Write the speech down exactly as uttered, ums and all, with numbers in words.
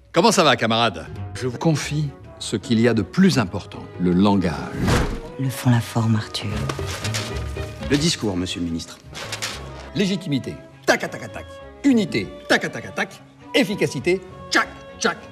Comment ça va, camarade? Je vous confie ce qu'il y a de plus important, le langage. Le fond, la forme, Arthur. Le discours, monsieur le ministre. Légitimité, tac, tac, tac. Unité, tac, tac, tac. Efficacité, tchac, tchac.